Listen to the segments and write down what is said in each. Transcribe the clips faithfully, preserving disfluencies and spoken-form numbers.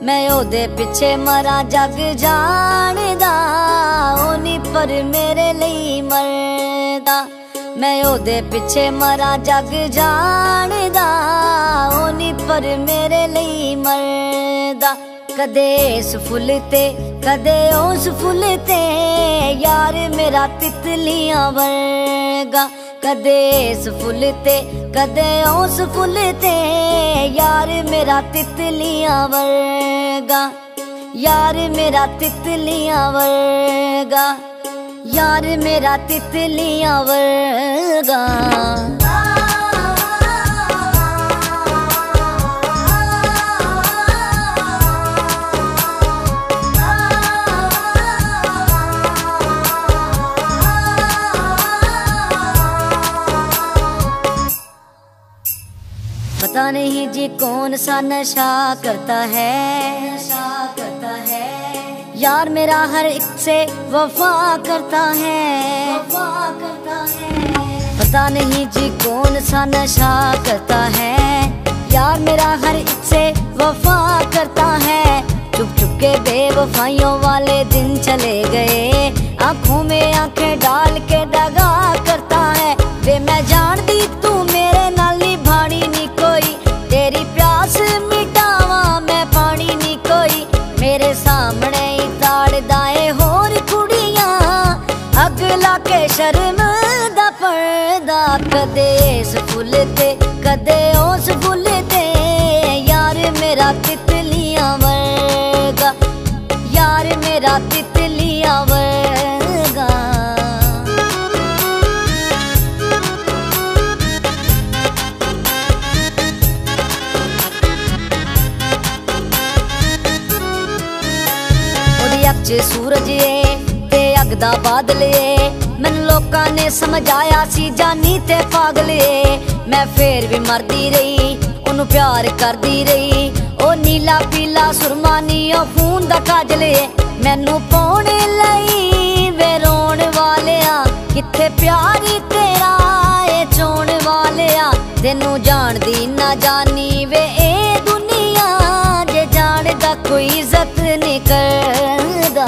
मैं ओदे पिछे मरा जग जानदा, ओ नी पर मेरे लिए मरदा। मैं ओदे पिछे मरा जग जानदा, ओ नी पर मेरे लिए मरदा। कदे इस फुल ते कदे उस फुल ते, यार मेरा तितलियां वर्गा। कदे इस फुल ते कदे उस फुल ते, यार मेरा तितलियां वर्गा। यार मेरा तितलियां वर्गा, यार मेरा तितलियां वर्गा। पता नहीं जी कौन सा नशा करता है, नशा करता है। यार मेरा हर एक से वफा करता है, वफा करता है। पता नहीं जी कौन सा नशा करता है, यार मेरा हर एक से वफा करता है। चुप चुप के बेवफाइयों वाले दिन चले गए, आंखों में आंखें डाल के दगा करता है। वे मैं जानती तू मेरे नाल निभानी नी कोई, तेरी प्यास मिटावा मैं पानी नी कोई। मेरे सामने ही ताड़दा ए होर कुड़ियां, अगला के शर्म दा पर्दा। कदे इस फुल ते कदे उस फुल ते, यार मेरा तितलियां वर्गा। यार मेरा तितलियां वर्गा। च सूरज ए ते अग दा बादल ए, मैनू लोकां ने समझाया सी जानी ते पागल ए। मैं फिर भी मरदी रही, ओनू प्यार करदी रही। ओ नीला पीला सुरमा नी ओ खून दा काजल ए, मैनू पाउणे लई वे रोण वालिया। किथे प्यार तेरा ए चोण वालिया, तेनू जानदी ना जानी वे ए दुनिया। जे जानदा कोई इज्जत नहीं करदा।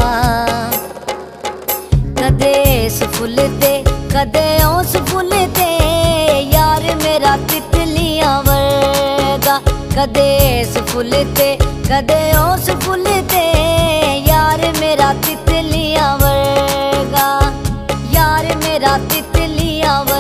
कदे इस फुल ते कदे उस फुल ते, यार मेरा तितलियां वर्गा। कदे इस फुल ते कदे उस फुल ते, यार मेरा तितलियां वर्गा। यार मेरा तितलियां वर्गा।